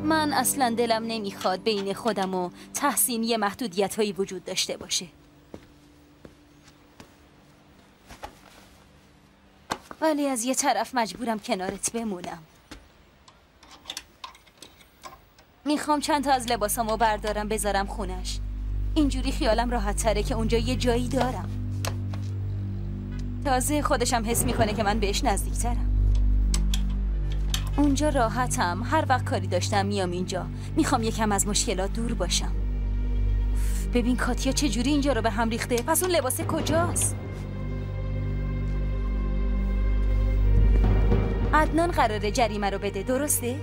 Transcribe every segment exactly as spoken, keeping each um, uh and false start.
من اصلا دلم نمیخواد بین خودم و تحسین یه محدودیت هایی وجود داشته باشه. ولی از یه طرف مجبورم کنارت بمونم. میخوام چند تا از لباسامو بردارم بذارم خونش. اینجوری خیالم راحت تره که اونجا یه جایی دارم. تازه خودشم حس میکنه که من بهش نزدیکترم. اونجا راحتم. هر وقت کاری داشتم میام اینجا. میخوام یکم از مشکلات دور باشم. ببین کاتیا چجوری اینجا رو به هم ریخته. پس اون لباس کجاست؟ عدنان قراره جریمه رو بده، درسته؟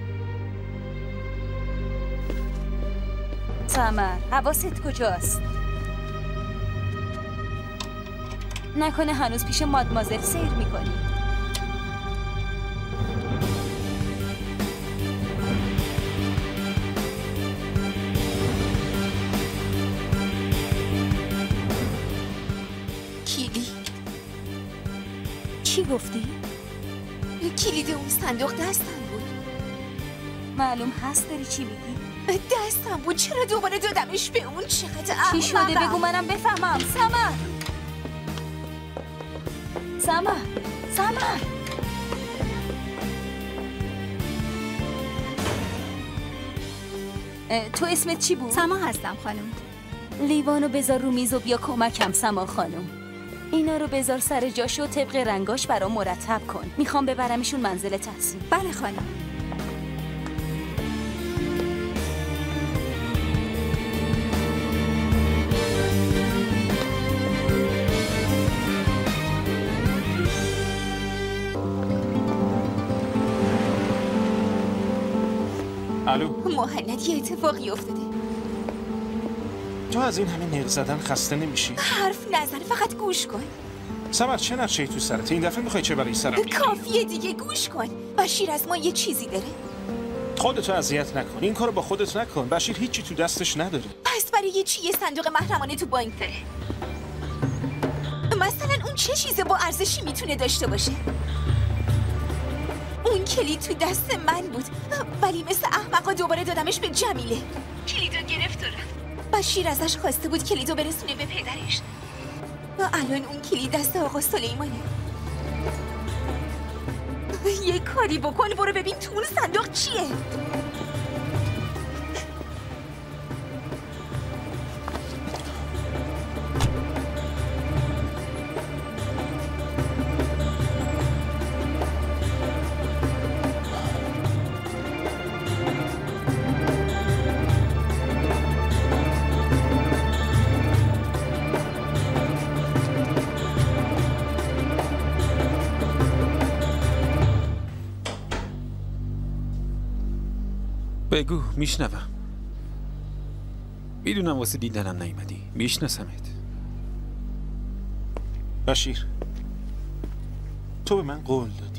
سمر، حواست کجاست؟ نکنه هنوز پیش مادمازل سیر میکنی؟ کلید؟ چی گفتی؟ کلید اون صندوق دستم بود. معلوم هست داری چی میگی؟ دستم بود، چرا دوباره دادمش به اون؟ چقدر چی شده بگو منم بفهمم. سمر سمر سمر تو اسمت چی بود؟ سما هستم خانم. لیوانو بذار رو میز و بیا کمکم سما خانم. اینا رو بذار سر جاش و طبق رنگاش برام مرتب کن. میخوام ببرمشون منزل تحسین. بله خانم. الو مهند، یه اتفاقی افتاده. تو از این همه نق زدن خسته نمیشی؟ حرف نزن، فقط گوش کن. سمر چه نقشه‌ای تو سرت؟ این دفعه میخوای چه برای سرم بگیری؟ کافیه دیگه، گوش کن. بشیر از ما یه چیزی داره. خودتو اذیت نکن. این کارو با خودت نکن. بشیر هیچی تو دستش نداره. پس برای یه چی یه صندوق محرمانه تو بانک داره؟ مثلا اون چه چیز با ارزشی میتونه داشته باشه؟ اون کلید تو دست من بود، ولی مثل احمقا دوباره دادمش به جمیله. کلیدو گرفت و رفت. بشیر ازش خواسته بود کلیدو برسونه به پدرش. و الان اون کلید دست آقا سلیمانه. یه کاری بکن، برو ببین تو اون صندوق چیه. بگو، میشنوم. میدونم واسه دیدنم نیومدی. میشناسمت. بشیر، تو به من قول دادی.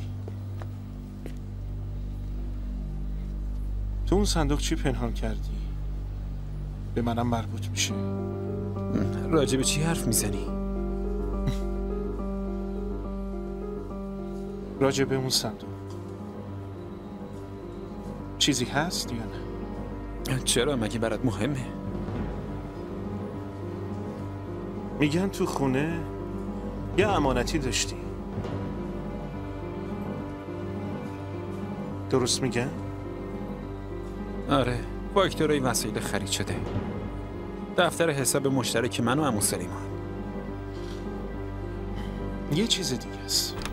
تو اون صندوق چی پنهان کردی؟ به منم مربوط میشه. راجع به چی حرف میزنی؟ راجع به اون صندوق چیزی هست یا نه؟ چرا؟ مگه برات مهمه؟ میگن تو خونه یه امانتی داشتی. درست میگن؟ آره، فاکتورای وسایل خرید شده. دفتر حساب مشترک من و عمو سلیمان. یه چیز دیگه است.